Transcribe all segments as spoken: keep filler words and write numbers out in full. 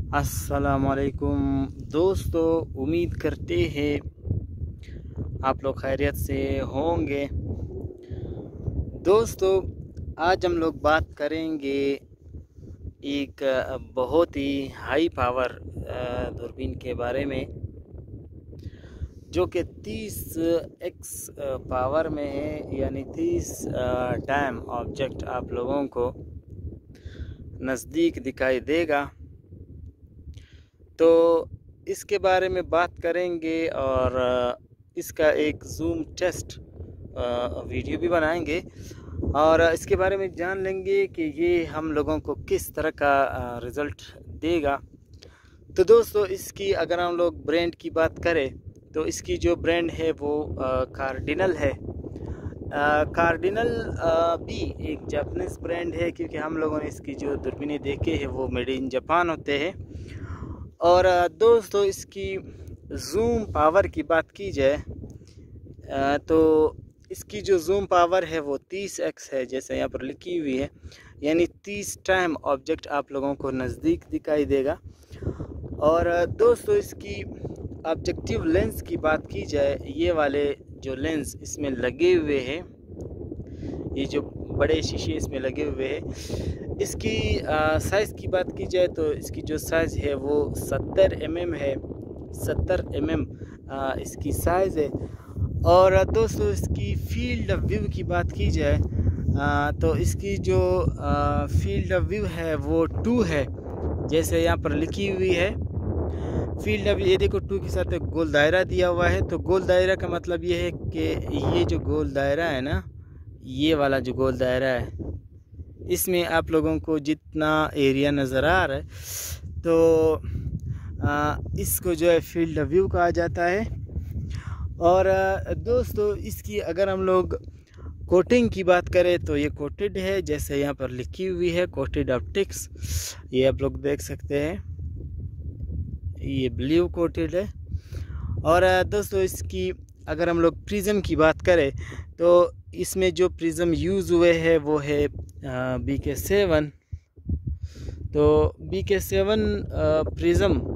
अस्सलामुअलैकुम दोस्तों, उम्मीद करते हैं आप लोग खैरियत से होंगे। दोस्तों, आज हम लोग बात करेंगे एक बहुत ही हाई पावर दूरबीन के बारे में, जो कि तीस एक्स पावर में है, यानी तीस टाइम ऑब्जेक्ट आप लोगों को नज़दीक दिखाई देगा। तो इसके बारे में बात करेंगे और इसका एक जूम टेस्ट वीडियो भी बनाएंगे और इसके बारे में जान लेंगे कि ये हम लोगों को किस तरह का रिज़ल्ट देगा। तो दोस्तों, इसकी अगर हम लोग ब्रांड की बात करें तो इसकी जो ब्रांड है वो कार्डिनल है। कार्डिनल भी एक जापानीज़ ब्रांड है, क्योंकि हम लोगों ने इसकी जो दूरबीनें देखे हैं वो मेड इन जापान होते हैं। और दोस्तों, इसकी जूम पावर की बात की जाए तो इसकी जो जूम पावर है वो तीस एक्स है, जैसे यहाँ पर लिखी हुई है, यानी तीस टाइम ऑब्जेक्ट आप लोगों को नज़दीक दिखाई देगा। और दोस्तों, इसकी ऑब्जेक्टिव लेंस की बात की जाए, ये वाले जो लेंस इसमें लगे हुए हैं, ये जो बड़े शीशे इसमें लगे हुए हैं, इसकी साइज़ की बात की जाए तो इसकी जो साइज़ है वो सत्तर एम एम है। सत्तर एम एम इसकी साइज़ है। और दोस्तों, इसकी फील्ड ऑफ व्यू की बात की जाए आ, तो इसकी जो फील्ड ऑफ व्यू है वो टू है, जैसे यहाँ पर लिखी हुई है फील्ड ऑफ। ये देखो, टू के साथ एक गोल दायरा दिया हुआ है। तो गोल दायरा का मतलब ये है कि ये जो गोल दायरा है ना, ये वाला जो गोल दायरा है, इसमें आप लोगों को जितना एरिया नज़र आ रहा है तो आ, इसको जो है फील्ड ऑफ व्यू कहा जाता है। और दोस्तों, इसकी अगर हम लोग कोटिंग की बात करें तो ये कोटेड है, जैसे यहाँ पर लिखी हुई है कोटेड ऑप्टिक्स, ये आप लोग देख सकते हैं, ये ब्लू कोटेड है। और दोस्तों, इसकी अगर हम लोग प्रिज्म की बात करें तो इसमें जो प्रिज्म यूज़ हुए हैं वो है बी के सेवन। तो बी के सेवन प्रिज्म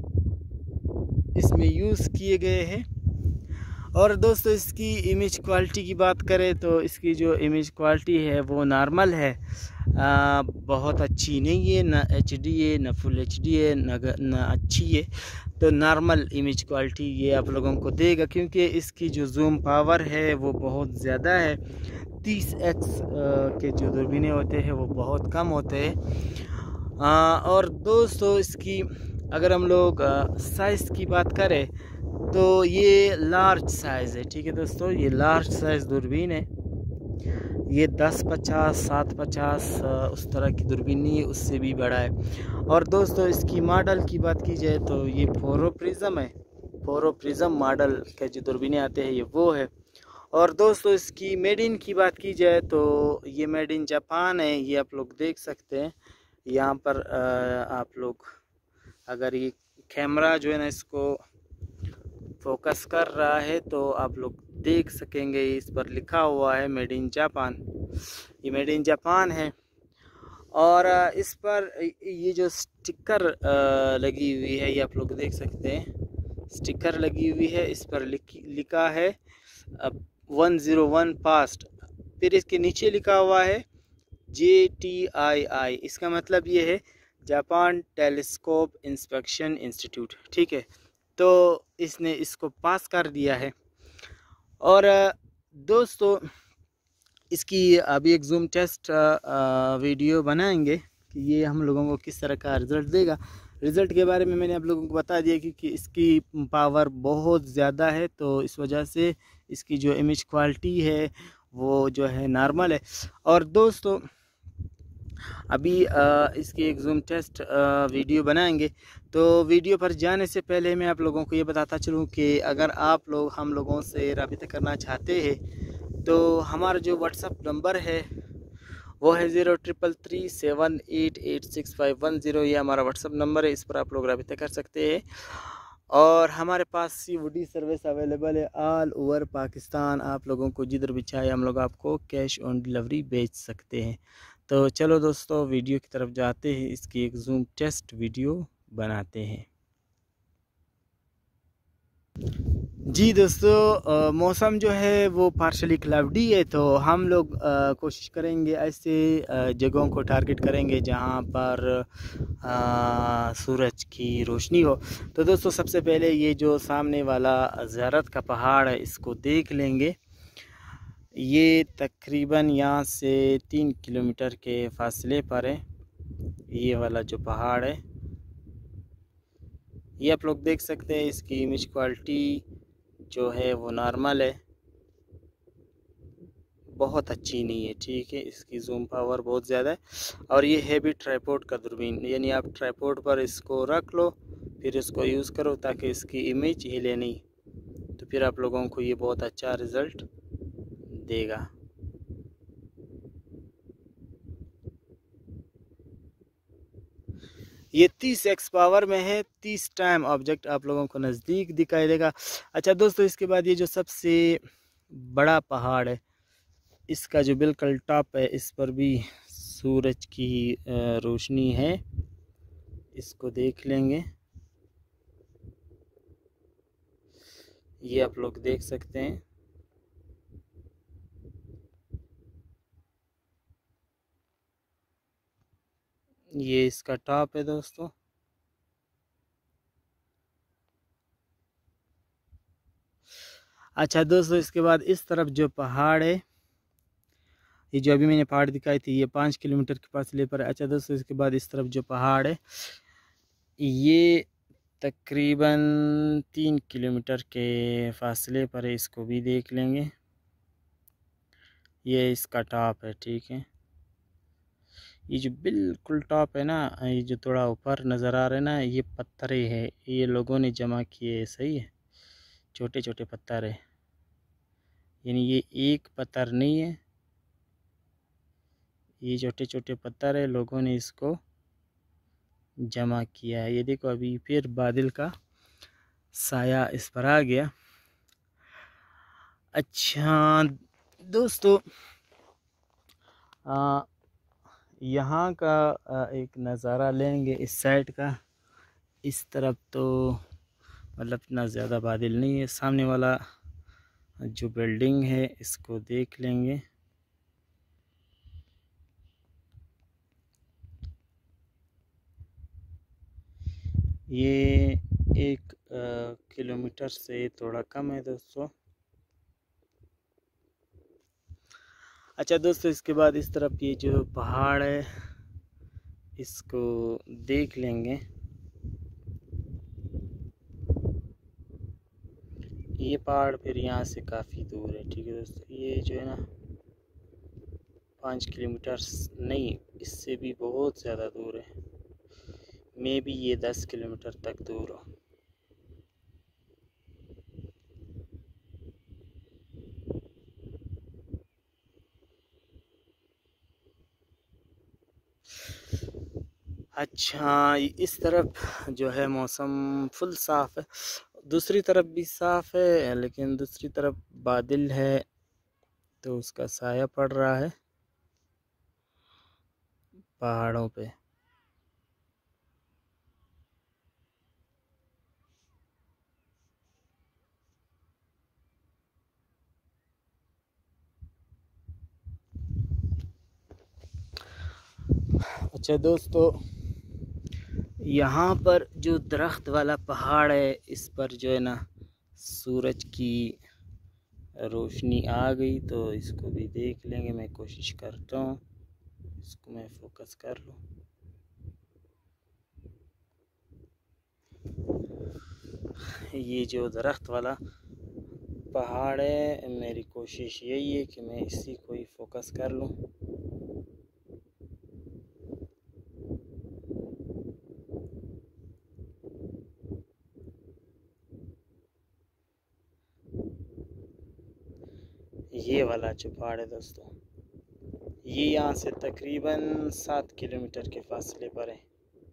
इसमें यूज़ किए गए हैं। और दोस्तों, इसकी इमेज क्वालिटी की बात करें तो इसकी जो इमेज क्वालिटी है वो नॉर्मल है, आ, बहुत अच्छी नहीं है, ना एच डी है, ना फुल एच डी है, ना ना अच्छी है। तो नॉर्मल इमेज क्वालिटी ये आप लोगों को देगा, क्योंकि इसकी जो जूम पावर है वो बहुत ज़्यादा है। तीस एक्स के जो दूरबीनें होते हैं वो बहुत कम होते हैं। और दोस्तों, इसकी अगर हम लोग साइज़ की बात करें तो ये लार्ज साइज़ है। ठीक है दोस्तों, ये लार्ज साइज़ दूरबीन है। ये दस पचास सात पचास उस तरह की दूरबीन नहीं है, उससे भी बड़ा है। और दोस्तों, इसकी मॉडल की बात की जाए तो ये फोरो प्रिज्म है। फोरो प्रिज्म मॉडल के जो दूरबीनें आते हैं ये वो है। और दोस्तों, इसकी मेड इन की बात की जाए तो ये मेड इन जापान है। ये आप लोग देख सकते हैं यहाँ पर। आप लोग अगर ये कैमरा जो है ना इसको फोकस कर रहा है तो आप लोग देख सकेंगे, इस पर लिखा हुआ है मेड इन जापान। ये मेड इन जापान है। और इस पर ये जो स्टिकर लगी हुई है ये आप लोग देख सकते हैं, स्टिकर लगी हुई है। इस पर लिखा है वन ज़ीरो वन पास्ट, फिर इसके नीचे लिखा हुआ है जे टी आई आई। इसका मतलब ये है जापान टेलीस्कोप इंस्पेक्शन इंस्टीट्यूट। ठीक है, तो इसने इसको पास कर दिया है। और दोस्तों, इसकी अभी एक जूम टेस्ट वीडियो बनाएंगे कि ये हम लोगों को किस तरह का रिज़ल्ट देगा। रिज़ल्ट के बारे में मैंने आप लोगों को बता दिया क्योंकि इसकी पावर बहुत ज़्यादा है, तो इस वजह से इसकी जो इमेज क्वालिटी है वो जो है नॉर्मल है। और दोस्तों, अभी आ, इसकी एक जूम टेस्ट आ, वीडियो बनाएंगे। तो वीडियो पर जाने से पहले मैं आप लोगों को ये बताता चलूँ कि अगर आप लोग हम लोगों से राबिता करना चाहते हैं तो हमारा जो व्हाट्सअप नंबर है वो है zero triple three seven eight eight six five one zero. ये हमारा व्हाट्सअप नंबर है, इस पर आप लोग राबिता कर सकते हैं। और हमारे पास C O D service available all over ओवर पाकिस्तान। आप लोगों को जिधर भी चाहे हम लोग आपको कैश ऑन डिलीवरी भेज सकते हैं। तो चलो दोस्तों, वीडियो की तरफ जाते हैं, इसकी एक जूम टेस्ट वीडियो बनाते हैं। जी दोस्तों, मौसम जो है वो पार्शली क्लाउडी है, तो हम लोग आ, कोशिश करेंगे ऐसे जगहों को टारगेट करेंगे जहां पर आ, सूरज की रोशनी हो। तो दोस्तों, सबसे पहले ये जो सामने वाला ज़ियारत का पहाड़ है इसको देख लेंगे। ये तकरीबन यहाँ से तीन किलोमीटर के फासले पर है। ये वाला जो पहाड़ है ये आप लोग देख सकते हैं। इसकी इमेज क्वालिटी जो है वो नॉर्मल है, बहुत अच्छी नहीं है, ठीक है। इसकी जूम पावर बहुत ज़्यादा है और ये है भी ट्राइपॉड का दूरबीन, यानी आप ट्राइपॉड पर इसको रख लो फिर इसको यूज़ करो ताकि इसकी इमेज हिले नहीं, तो फिर आप लोगों को ये बहुत अच्छा रिज़ल्ट देगा। ये तीस एक्स पावर में है, तीस टाइम ऑब्जेक्ट आप लोगों को नज़दीक दिखाई देगा। अच्छा दोस्तों, इसके बाद ये जो सबसे बड़ा पहाड़ है इसका जो बिल्कुल टॉप है इस पर भी सूरज की रोशनी है, इसको देख लेंगे। ये आप लोग देख सकते हैं। ये इसका टॉप है दोस्तों। अच्छा दोस्तों, इसके बाद इस तरफ जो पहाड़ है, ये जो अभी मैंने पहाड़ दिखाई थी ये पाँच किलोमीटर के फासले पर है। अच्छा दोस्तों, इसके बाद इस तरफ जो पहाड़ है ये तकरीबन तीन किलोमीटर के फासले पर है, इसको भी देख लेंगे। ये इसका टॉप है, ठीक है। ये जो बिल्कुल टॉप है ना, ये जो थोड़ा ऊपर नज़र आ रहा है ना, ये पत्थरे है, ये लोगों ने जमा किए, सही है। छोटे छोटे पत्थर है, यानी ये एक पत्थर नहीं है, ये छोटे छोटे पत्थर है, लोगों ने इसको जमा किया है। ये देखो अभी फिर बादल का साया इस पर आ गया। अच्छा दोस्तों, यहाँ का आ, एक नज़ारा लेंगे इस साइड का। इस तरफ तो मतलब इतना ज़्यादा बादल नहीं है। सामने वाला जो बिल्डिंग है इसको देख लेंगे। ये एक किलोमीटर से थोड़ा कम है दोस्तों। अच्छा दोस्तों, इसके बाद इस तरफ ये जो पहाड़ है इसको देख लेंगे। ये पहाड़ फिर यहाँ से काफ़ी दूर है, ठीक है दोस्तों। ये जो है ना पाँच किलोमीटर नहीं, इससे भी बहुत ज़्यादा दूर है, मे बी ये दस किलोमीटर तक दूर हो। अच्छा, इस तरफ जो है मौसम फुल साफ़ है, दूसरी तरफ भी साफ़ है लेकिन दूसरी तरफ बादल है तो उसका साया पड़ रहा है पहाड़ों पे। अच्छा दोस्तों, यहाँ पर जो दरख्त वाला पहाड़ है इस पर जो है ना सूरज की रोशनी आ गई, तो इसको भी देख लेंगे। मैं कोशिश करता हूँ इसको मैं फोकस कर लूँ। ये जो दरख्त वाला पहाड़ है, मेरी कोशिश यही है कि मैं इसी को ही फोकस कर लूँ। ये वाला जो पहाड़ है दोस्तों, ये यहाँ से तकरीबन सात किलोमीटर के फासले पर है।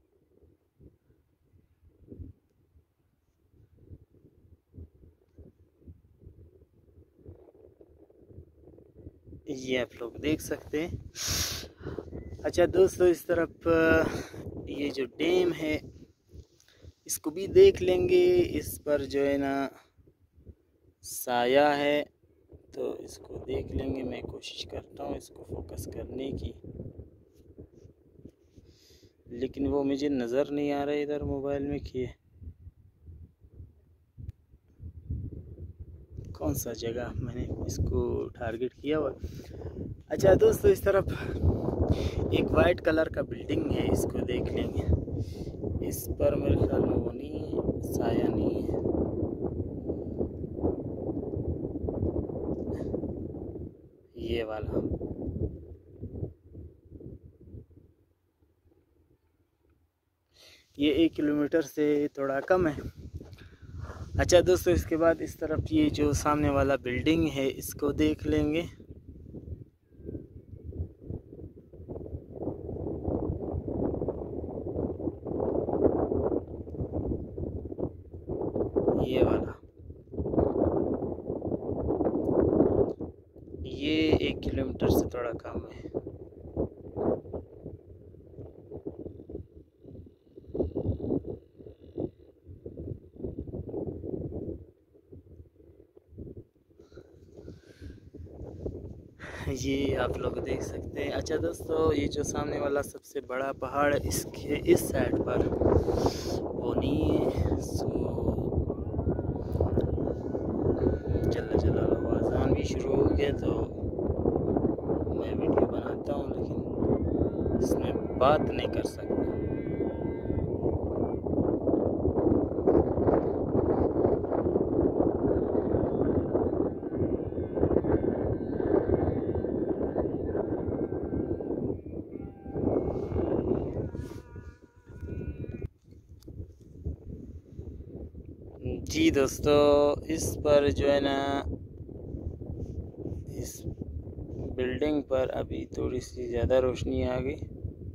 ये आप लोग देख सकते हैं। अच्छा दोस्तों, इस तरफ ये जो डैम है इसको भी देख लेंगे। इस पर जो है ना साया है, तो इसको देख लेंगे। मैं कोशिश करता हूँ इसको फोकस करने की, लेकिन वो मुझे नज़र नहीं आ रहा है इधर मोबाइल में कि कौन सा जगह मैंने इसको टारगेट किया हुआ। अच्छा दोस्तों, इस तरफ एक वाइट कलर का बिल्डिंग है, इसको देख लेंगे। इस पर मेरे ख्याल में वो नहीं है, साया नहीं है। ये वाला ये एक किलोमीटर से थोड़ा कम है। अच्छा दोस्तों, इसके बाद इस तरफ ये जो सामने वाला बिल्डिंग है, इसको देख लेंगे। ये वाला ये एक किलोमीटर से थोड़ा कम है। ये आप लोग देख सकते हैं। अच्छा दोस्तों, ये जो सामने वाला सबसे बड़ा पहाड़ इसके इस साइड पर वो नहीं है। सो चला चला आज़ान भी शुरू हो गया, तो मैं वीडियो बनाता हूँ लेकिन इसमें बात नहीं कर सकता। जी दोस्तों, इस पर जो है ना इस बिल्डिंग पर अभी थोड़ी सी ज़्यादा रोशनी आ गई।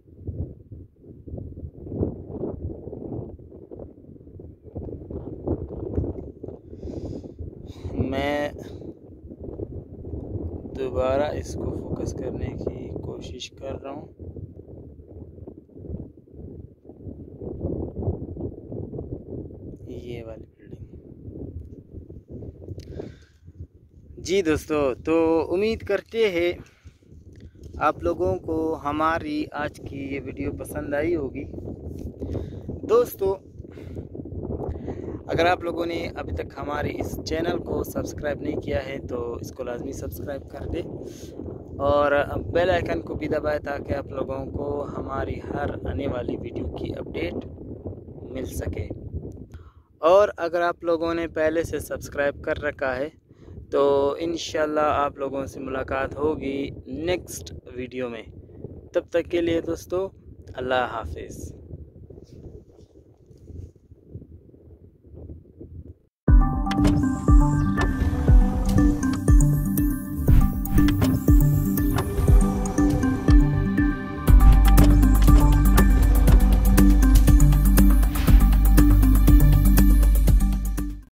मैं दोबारा इसको फोकस करने की कोशिश कर रहा हूँ। ये वाली बिल्डिंग। जी दोस्तों, तो उम्मीद करते हैं आप लोगों को हमारी आज की ये वीडियो पसंद आई होगी। दोस्तों, अगर आप लोगों ने अभी तक हमारे इस चैनल को सब्सक्राइब नहीं किया है तो इसको लाजमी सब्सक्राइब कर दे और बेल आइकन को भी दबाएं ताकि आप लोगों को हमारी हर आने वाली वीडियो की अपडेट मिल सके। और अगर आप लोगों ने पहले से सब्सक्राइब कर रखा है तो इंशाल्लाह आप लोगों से मुलाकात होगी नेक्स्ट वीडियो में। तब तक के लिए दोस्तों, अल्लाह हाफिज़।